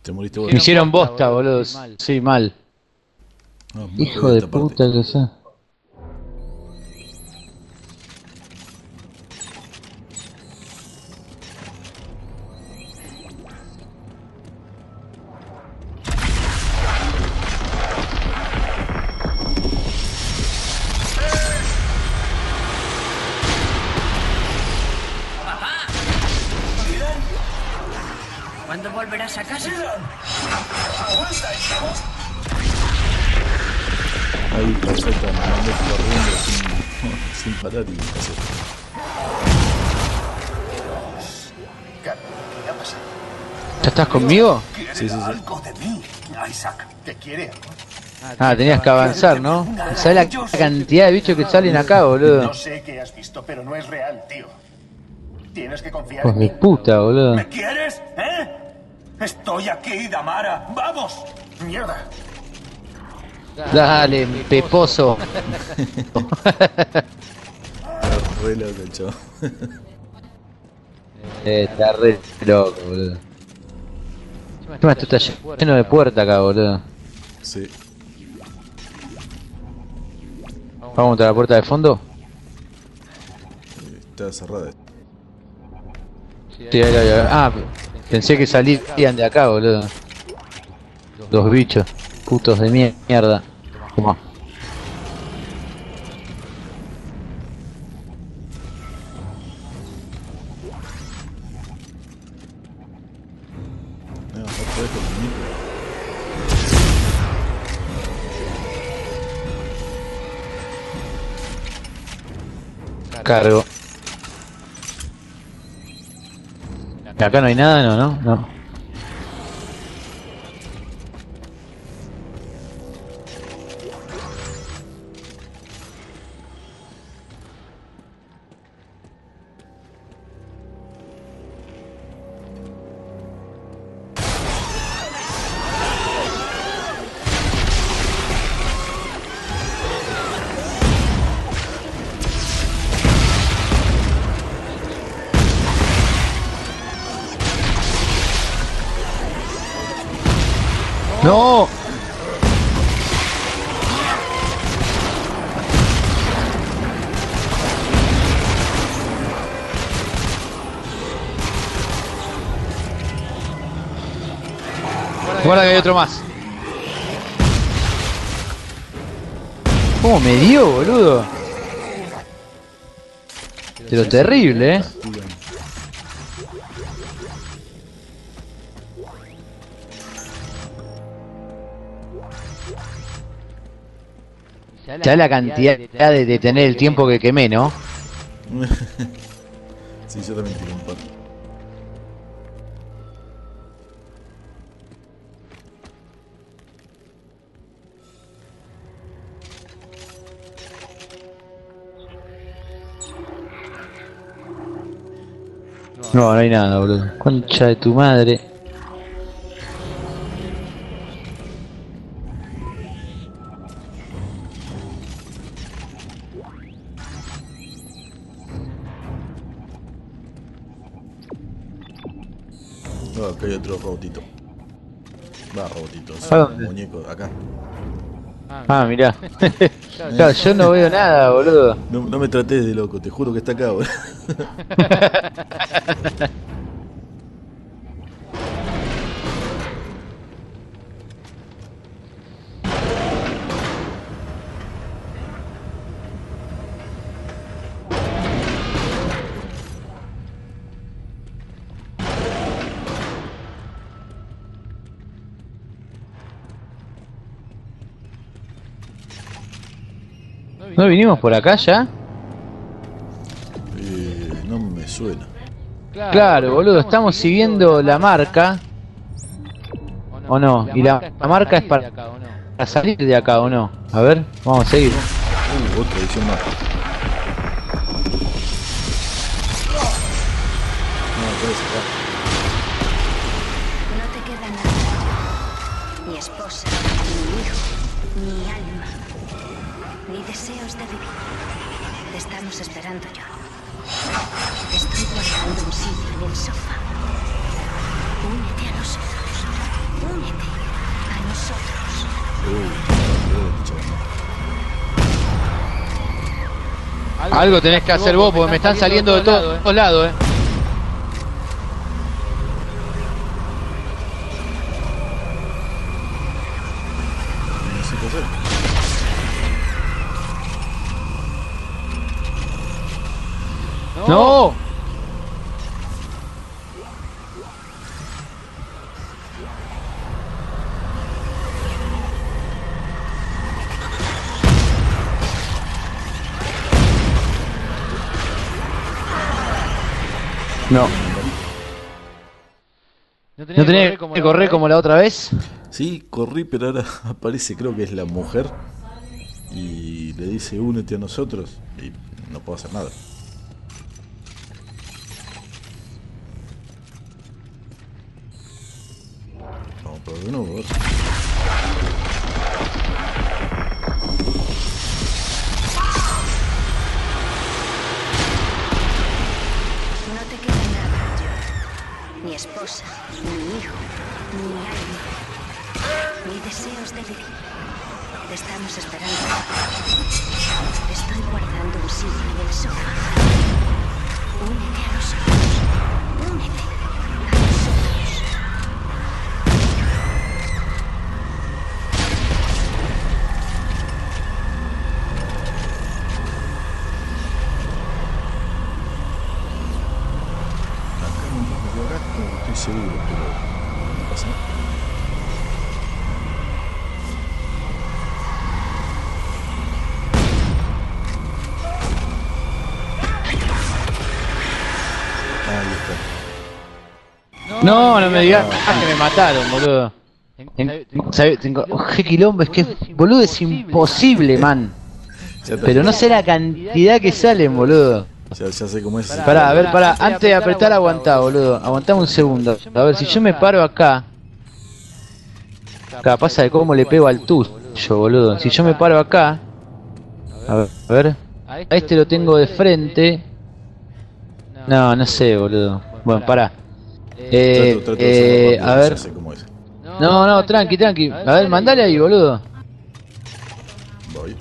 Te moriste vos. Me hicieron bosta, boludo. Sí, mal. No, muy Hijo jodida de esta parte. puta que sea. ¿Cuándo volverás a casa? Ahí, perfecto, mandando corriendo sin parar y pasó. ¿Qué ha pasado? ¿Ya estás conmigo? ¿Quiere Sí, sí, sí. algo de mí, Isaac? ¿Te quiere algo? Ah, tenías que avanzar, ¿no? ¿Sabes la cantidad de bichos que salen acá, boludo? No sé qué has visto, pero no es real, tío. Tienes que confiar Hijos en de mí. puta, boludo. ¿Me quieres? ¿Eh? Estoy aquí, Damara. ¡Vamos! ¡Mierda! Dale, peposo. Re loco el chavo. Está re loco, boludo. Encima esto está lleno de puertas acá, boludo. Sí. ¿Vamos contra la puerta de fondo? Está cerrada. Sí, ahí. Ah, pensé que salían de acá, boludo. Los bichos. Putos de mierda. Toma. No, otra vez con el micro. Cargo. Acá no hay nada, no. No. ¡No! Guarda que hay otro más. ¿Cómo me dio, boludo? Pero terrible, Castigan. Ya la cantidad de tener el tiempo que quemé, ¿no? Sí, yo también tiré un par. No, no hay nada, boludo. Concha de tu madre. No, acá hay otro robotito. Va, robotitos. ¿A dónde? Muñeco, acá. Ah, mirá. Claro, yo no veo nada, boludo. No me trates de loco, te juro que está acá, boludo. ¿No vinimos por acá ya? No me suena. Claro, boludo, estamos siguiendo la marca. ¿O no? Y la marca es para salir de acá, ¿o no? A ver, vamos a seguir. Otra edición más. No, puedes sacar. No te queda nada. Ni esposa, ni hijo, ni alma, ni deseos de vivir. Te estamos esperando, John. Estoy guardando un sitio en el sofá. Únete a nosotros. Únete a nosotros. Algo tenés que hacer vos, porque me están saliendo de todos lados, No sé qué hacer. ¡No! No. ¿No tenía que correr como la otra vez? Sí, corrí, pero ahora aparece, creo que es la mujer. Y le dice, únete a nosotros. Y no puedo hacer nada. Vamos por de nuevo, a ver. No te queda nada, John. Ni esposa, ni hijo, ni alma, ni deseos de vivir. Te estamos esperando. Estoy guardando un sitio en el sofá. Únete a nosotros. Únete a nosotros. Acá no me acá, no estoy seguro, pero no pasa nada. Ahí está. No me digas que me mataron, boludo. Qué quilombo, es que, boludo, es imposible, man. Ya está. Pero no sé la cantidad que salen, boludo. Ya sé cómo es. Pará, a ver, pará, antes de apretar aguantá, boludo. Aguantame un segundo. A ver, si yo me paro acá. Acá pasa de cómo le pego al tuyo, boludo. Si yo me paro acá. A ver. A este lo tengo de frente. No sé, boludo. Bueno, pará. Trato de hacerlo rápido, A ver. ya sé cómo es. No, tranqui. A ver, mandale ahí, boludo. Voy.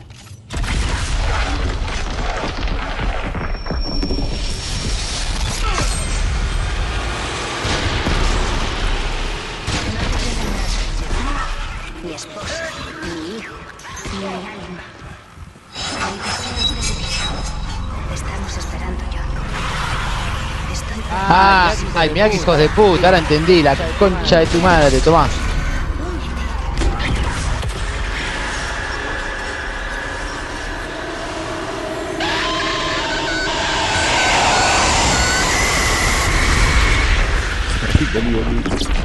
Ni esposa, ni hijo, ni alma, ni deseos de vivir. Te estamos esperando, John. Estoy Ay, mirá que hijos de puta, ahora entendí, la concha de tu madre, tomá. Vení.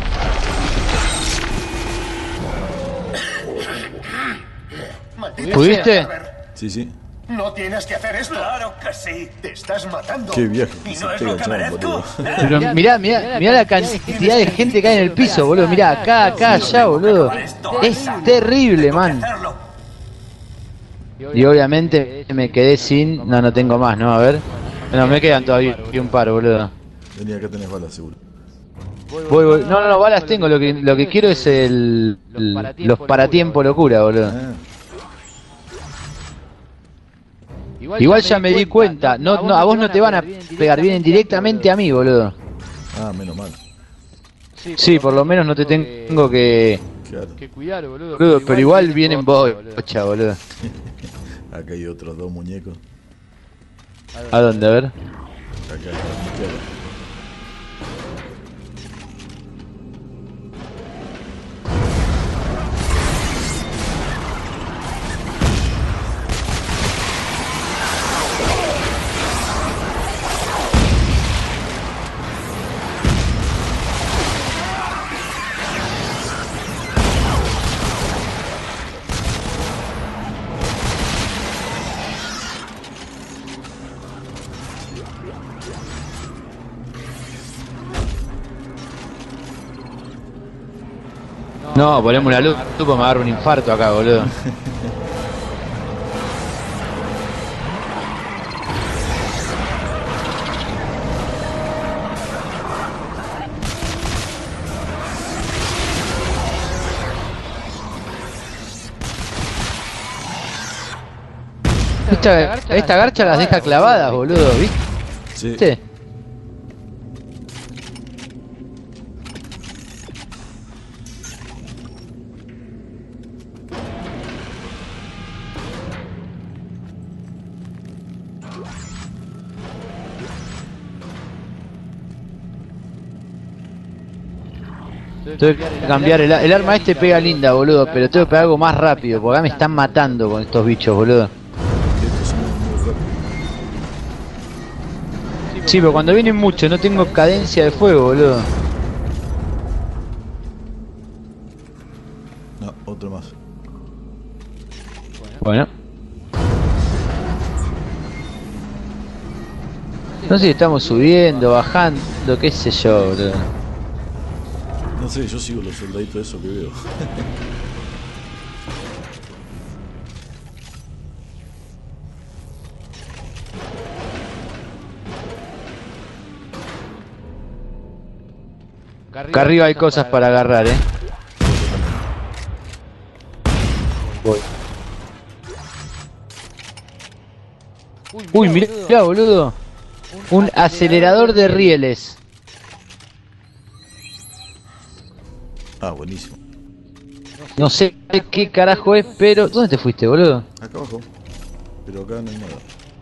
¿Pudiste? Sí. No tienes que hacer esto. Claro que sí. Te estás matando. Qué viaje. ¿Y Se no es pega lo el que chabón, merezco? boludo. Pero mirá la cantidad de gente que hay en el piso, boludo. Mirá, acá, allá, boludo. Es terrible, man. Y obviamente me quedé sin... No tengo más, ¿no? A ver. No, me quedan todavía un par, boludo. Vení, acá tenés balas, seguro. Voy. No, balas tengo. Lo que quiero es los paratiempo locura, boludo. Ah, Igual ya me di cuenta. No, a vos no te van a pegar, vienen directamente a mí, boludo. menos mal. Sí, por lo menos no te tengo que Claro. cuidar, boludo. Pero igual vienen bocha, boludo. Acá hay otros dos muñecos. ¿A dónde? A ver. Acá a la izquierda. No, ponemos una luz, me agarro un infarto acá, boludo. Esta garcha las deja clavadas, boludo, Sí. ¿viste? Tengo que cambiar el arma este pega linda, boludo, pero tengo que pegar algo más rápido, porque acá me están matando con estos bichos, boludo. Estos son muy rápidos. Sí, pero cuando vienen muchos no tengo cadencia de fuego, boludo. No, otro más. Bueno. No sé si estamos subiendo, bajando, qué sé yo, boludo. No sé, yo sigo los soldaditos esos que veo. Acá arriba hay cosas para agarrar, Voy. Uy, mirá, boludo. Un acelerador de rieles. Ah, buenísimo. No sé qué carajo es, pero... ¿Dónde te fuiste, boludo? Acá abajo. Pero acá no hay nada.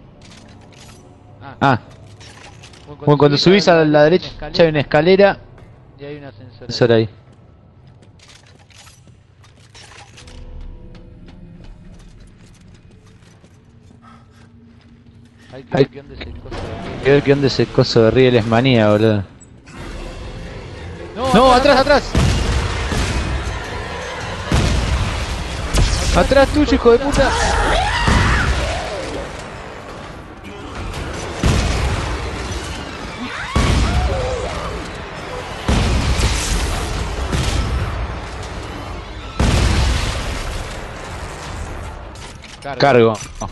Ah. Bueno, cuando subís a la derecha hay una escalera y hay un ascensor ahí. Hay que ver qué onda ese coso de rieles manía, boludo. No, atrás, atrás. Atrás tuyo, hijo de puta. Cargo.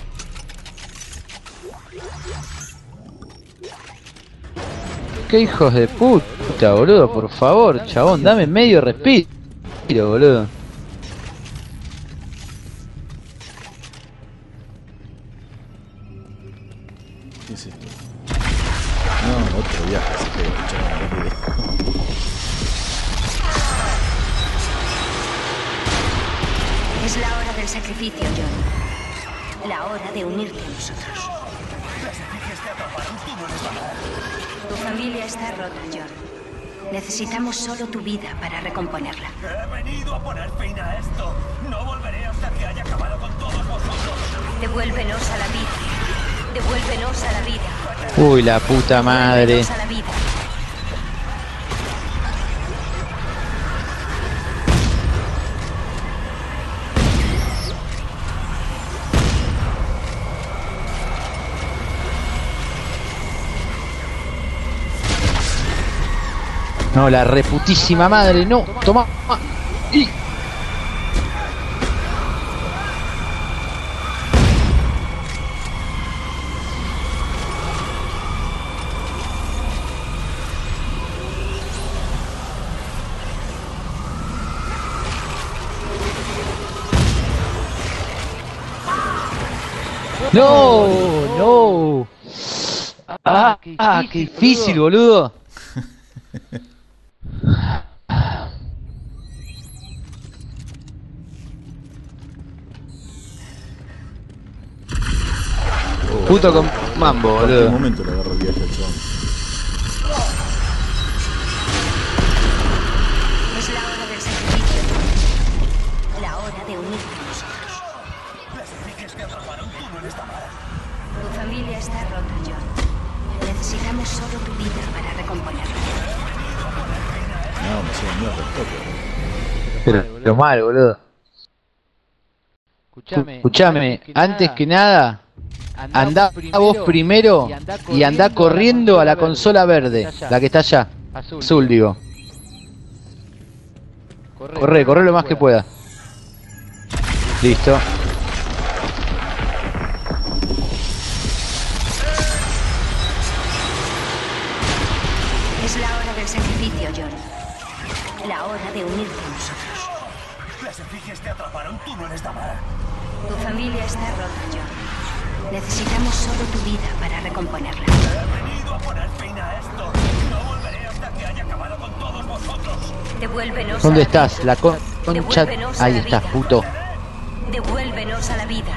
Qué hijos de puta, boludo, por favor, chabón, dame medio respiro, boludo. ¿Qué es esto? No, otro viaje se pega, chaval. Es la hora del sacrificio, John. La hora de unirte a nosotros. Las efigies te atraparon, tú no eres la Mara. Tu familia está rota, John. Necesitamos solo tu vida para recomponerla. He venido a poner fin a esto. No volveré hasta que haya acabado con todos vosotros. Devuélvenos a la vida. Devuélvenos a la vida. Uy, la puta madre. Devuélvenos a la vida. No, la reputísima madre, no, toma. Y... No, no. Qué difícil, boludo. Puto con mambo, En boludo. qué momento le agarro el viaje al chabón. Es la hora del sacrificio. La hora de unirte a nosotros. Las efigies te atraparon, tú no eres la Mara. Tu familia está rota, John. Necesitamos solo tu vida para recomponerla. No, me hacía mierda el toque. Pero mal, boludo. Escuchame, antes que nada, andá vos primero y andá corriendo a la consola verde, la que está allá. Azul, digo. Corre lo más que pueda. Listo. Es la hora del sacrificio, John. La hora de unirte a nosotros. Las efigies te atraparon, tú no eres la Mara. Tu familia está rota, John. Necesitamos solo tu vida para recomponerla. He venido a poner fin a esto. No volveré hasta que haya acabado con todos vosotros. Devuélvenos ¿Dónde a la estás? vida. La concha... Devuélvenos a Ahí la estás, vida. puto. Devuélvenos a la vida.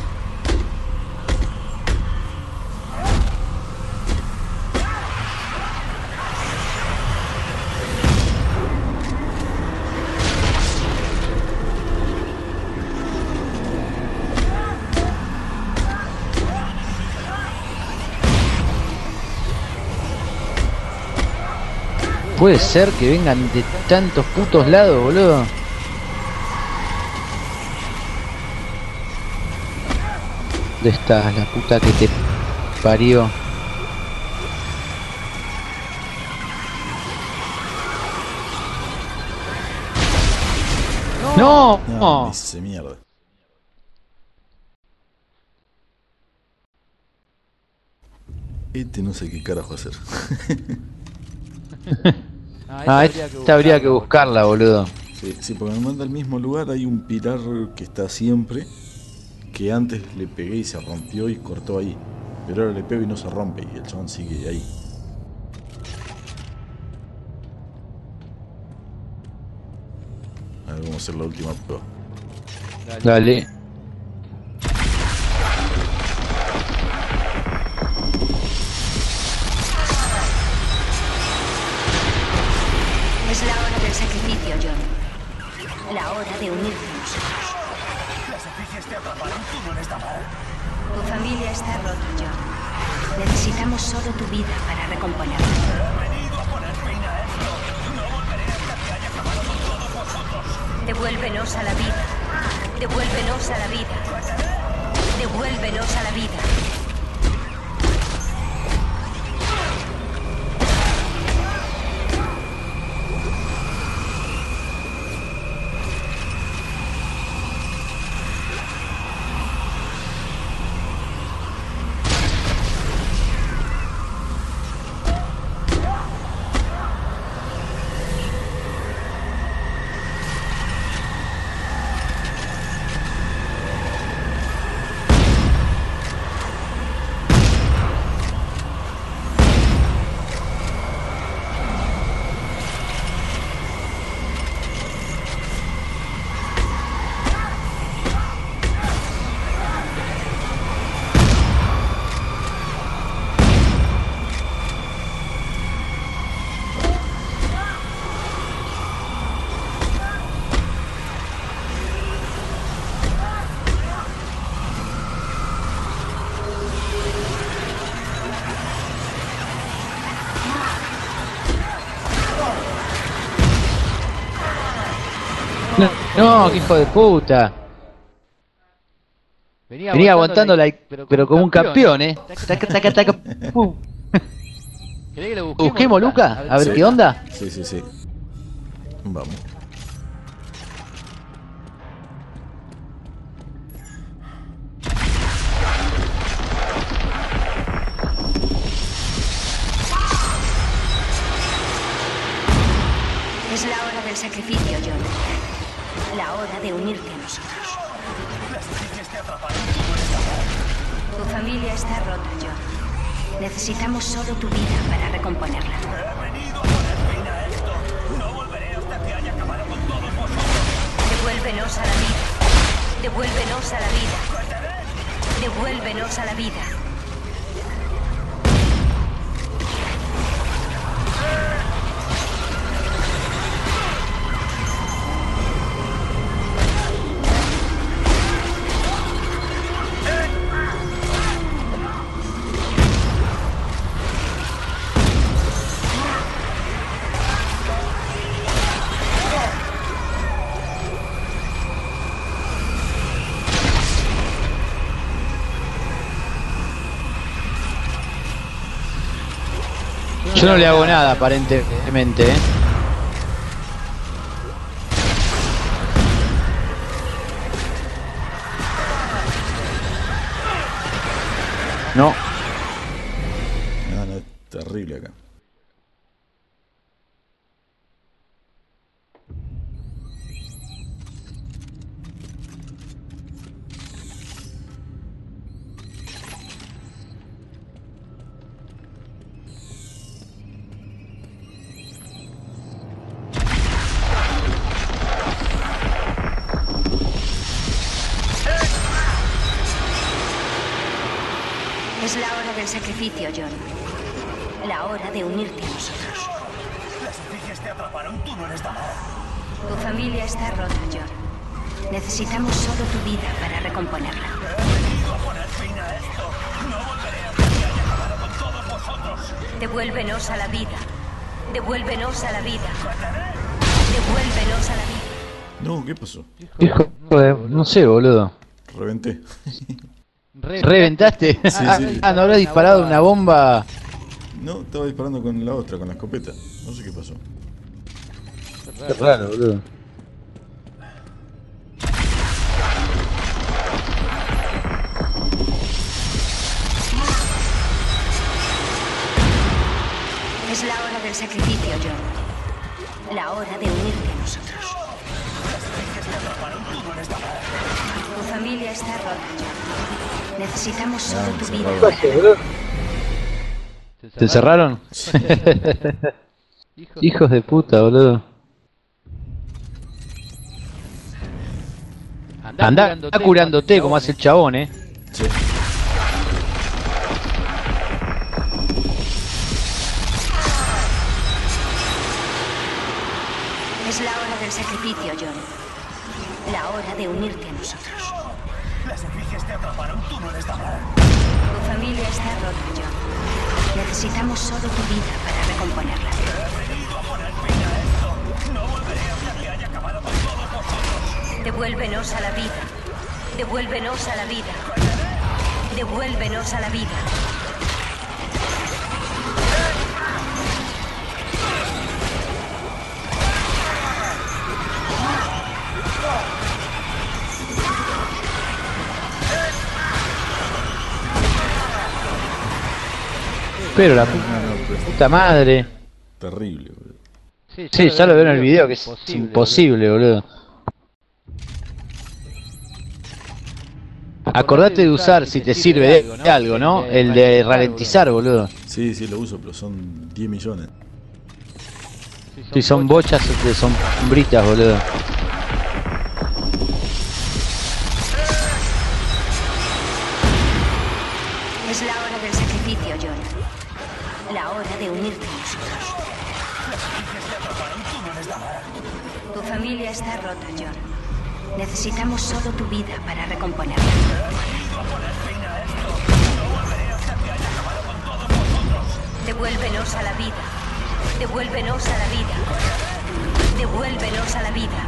Puede ser que vengan de tantos putos lados, boludo. ¿Dónde estás, la puta que te parió? ¡No! No, me hice mierda. Este no sé qué carajo hacer. Ah, esta habría que buscarla, boludo. Sí, sí, porque me manda al mismo lugar. Hay un pilar que está siempre, que antes le pegué y se rompió y cortó ahí. Pero ahora le pego y no se rompe y el chabón sigue ahí. A ver, vamos a hacer la última prueba. Dale. Es la hora del sacrificio, John. La hora de unirte a nosotros. Las efigies te atraparon, tú no eres Damara. Tu familia está rota, John. Necesitamos solo tu vida para recomponerla. He venido a poner fin a esto. No volveré hasta que haya acabado con todos vosotros. Devuélvenos a la vida. Devuélvenos a la vida. Devuélvenos a la vida. No, qué hijo de puta. Venía aguantando pero como un campeón, Taca, taca, taca, pum. ¿Querés que lo busquemos, Luca? A ver Sí. qué onda. Sí, sí, sí. Vamos. Es la hora del sacrificio, John. La hora de unirte a nosotros. Las efigies te atraparon, tú no eres Damara. Tu familia está rota, John. Necesitamos solo tu vida para recomponerla. He venido a poner fin a esto. No volveré hasta que haya acabado con todos vosotros. Devuélvenos a la vida. Devuélvenos a la vida. Devuélvenos a la vida. Yo no le hago nada, aparentemente, No. No, no, es terrible acá. la hora del sacrificio, John. La hora de unirte a nosotros. Las efigies te atraparon, tú no eres Damara. Tu familia está rota, John. Necesitamos solo tu vida para recomponerla. He venido a poner fin a esto. No volveré hasta que haya acabado con todos vosotros. Devuélvenos a la vida. Devuélvenos a la vida. Devuélvenos a la vida. No, ¿qué pasó? Hijo de... no sé, boludo. Reventé. ¿Reventaste? Sí, sí. Ah, ¿no habrás disparado una bomba? No, estaba disparando con la otra, con la escopeta. No sé qué pasó. Qué raro, boludo. Es la hora del sacrificio, John. La hora de unirte a nosotros. Las efigies te atraparon, tú no eres Damara. Tu familia está rota, John. Necesitamos solo tu vida. cerrado. ¿Te encerraron? Hijos de puta, boludo. Andá curándote como hace el chabón, Sí. Es la hora del sacrificio, John. La hora de unirte a nosotros. Las efigies te atraparon, tú no eres Damara. Tu familia está rota, John. Necesitamos solo tu vida para recomponerla. He venido a poner fin a esto. No volveré hasta que haya acabado con todos vosotros. Devuélvenos a la vida. Devuélvenos a la vida. Devuélvenos a la vida. Pero la puta madre. Terrible, boludo. Sí, ya lo veo en el video que es imposible, boludo. Acordate de usar, si te sirve de algo, ¿no? El de ralentizar, boludo. Sí, sí, lo uso, pero son 10 millones. Si son bochas de sombritas, boludo. Es la hora del sacrificio, John. La hora de unirte a nosotros. Las efigies te atraparon, tú no eres Damara. Tu familia está rota, John. Necesitamos solo tu vida para recomponerla. He venido a poner fin a esto. No volveré hasta que haya acabado con todos vosotros. Devuélvenos a la vida. Devuélvenos a la vida. Devuélvenos a la vida.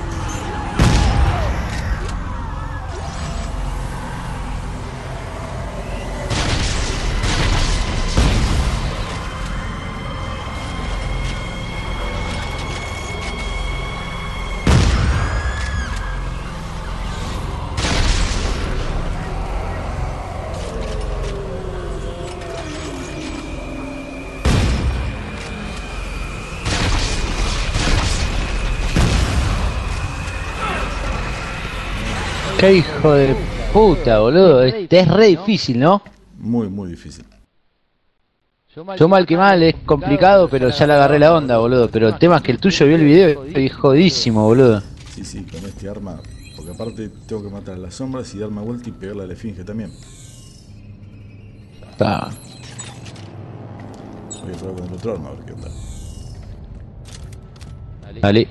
Qué hijo de puta, boludo. Es re difícil, ¿no? Muy, muy difícil. Yo mal que mal, es complicado, pero ya le agarré la onda, boludo. Pero el tema es que el tuyo vio el video y es jodísimo, boludo. Sí, sí, con este arma. Porque aparte tengo que matar a las sombras y darme vuelta y pegarle a la esfinge también. Está. Voy a probar con el otro arma a ver qué onda. Dale.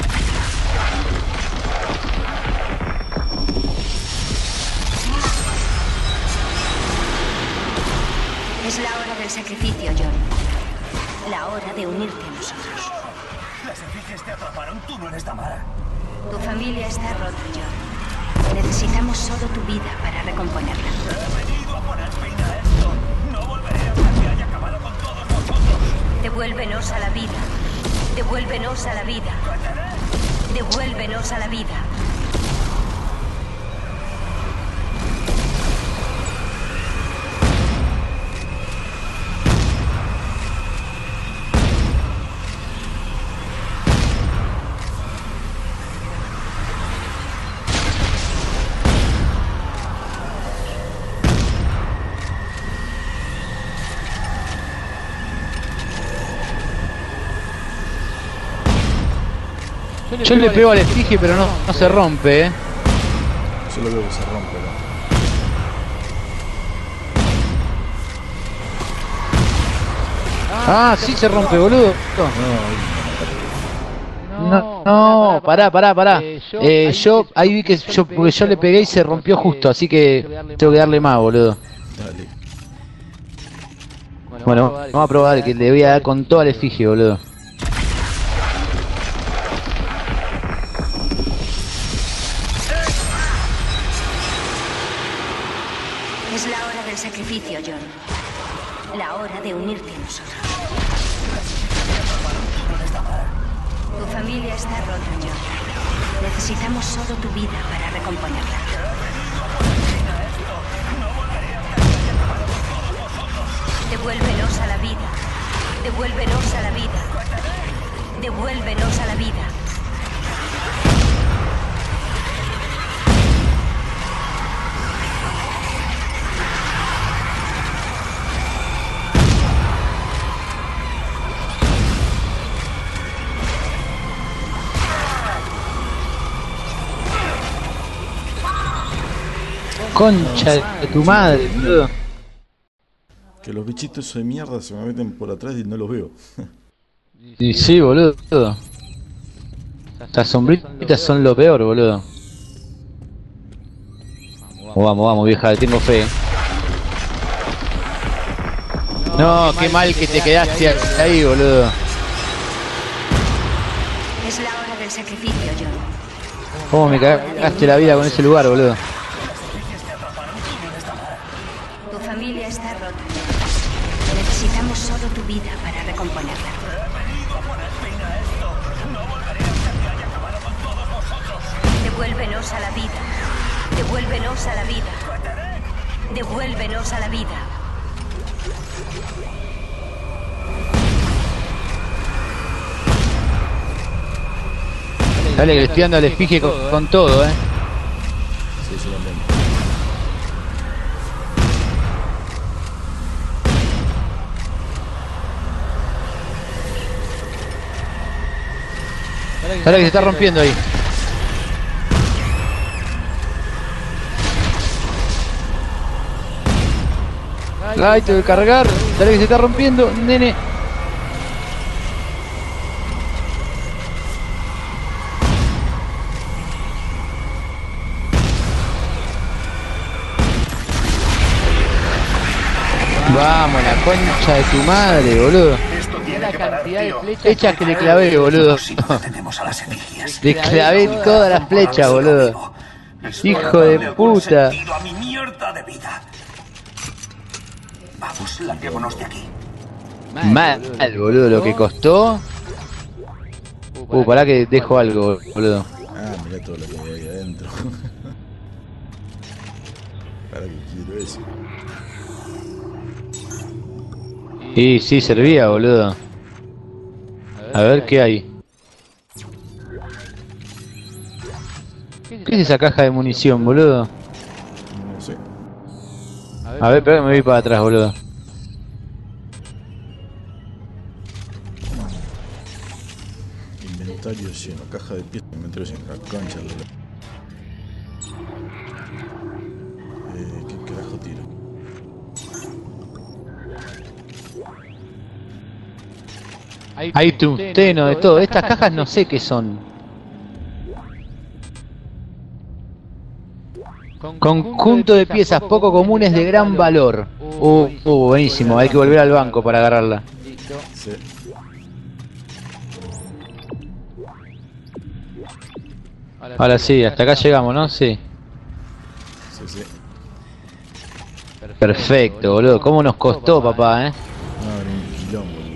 Es la hora del sacrificio, John. La hora de unirte a nosotros. Las efigies te atraparon, tú no eres Damara. Tu familia está rota, John. Necesitamos solo tu vida para recomponerla. He venido a poner fin a esto. No volveré hasta que haya acabado con todos vosotros. Devuélvenos a la vida. Devuélvenos a la vida. Devuélvenos a la vida. Yo le pego al esfinge, pero no se rompe, Yo lo veo que se rompe, ¿no? Ah, sí se rompe, boludo. No, pará. Yo ahí vi que porque yo le pegué y se rompió justo, así que tengo que darle más, boludo. Dale. Bueno, vamos a probar que le voy a dar con toda la efigie, boludo. Es la hora del sacrificio, John. La hora de unirte a nosotros. Tu familia está rota, John. Necesitamos solo tu vida para recomponerla. Devuélvenos a la vida. Devuélvenos a la vida. Devuélvenos a la vida. Concha de tu madre, boludo. Que los bichitos de mierda se me meten por atrás y no los veo. Y sí, boludo. Las sombritas son lo peor, boludo. Vamos, vieja, le tengo fe. No, qué mal que te quedaste ahí, boludo. Es la hora del sacrificio, John. ¿Cómo me cagaste la vida con ese lugar, boludo? Tu familia está rota. Necesitamos solo tu vida para recomponerla. Devuélvenos a la vida. Devuélvenos a la vida. Devuélvenos a la vida. Dale, que le estoy dando al efigie con todo, Sí, yo también. Dale, que se está rompiendo ahí. Ay, tengo que cargar. Dale, que se está rompiendo, nene. Vamos, la concha de tu madre, boludo. Esto tiene La que parar, cantidad de tío. flechas que le clavé, boludo. Si no tenemos a las efigies. Le clavé todas las flechas, boludo. Hijo de puta. Sentido a mi mierda de vida. Vamos, larguémonos de aquí. Mal, boludo, lo que costó. Pará que dejo algo, boludo. Ah, mirá todo lo que hay ahí adentro. Para que quiero eso. Y sí, servía, boludo. A ver qué hay. ¿Qué es esa caja de munición, boludo? No sé. A ver, espera que me voy para atrás, boludo. Inventario lleno, caja de piezas, inventario lleno, la concha de la... ¿Qué carajo tiro? Hay tungsteno de todo. Estas cajas no sé qué son. Conjunto de piezas poco comunes de gran valor. Buenísimo. Hay que volver al banco para agarrarla. Sí. Ahora sí, hasta acá llegamos, ¿no? Sí. Sí. Perfecto, boludo. ¿Cómo nos costó, papá, No, era un quilombo, boludo.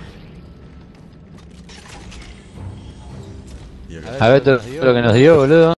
Y acá A ver todo lo que nos dio, boludo.